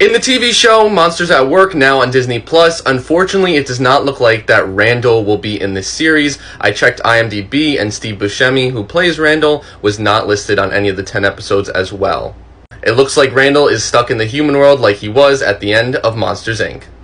In the TV show Monsters at Work, now on Disney+, unfortunately it does not look like that Randall will be in this series. I checked IMDb and Steve Buscemi, who plays Randall, was not listed on any of the 10 episodes as well. It looks like Randall is stuck in the human world like he was at the end of Monsters, Inc.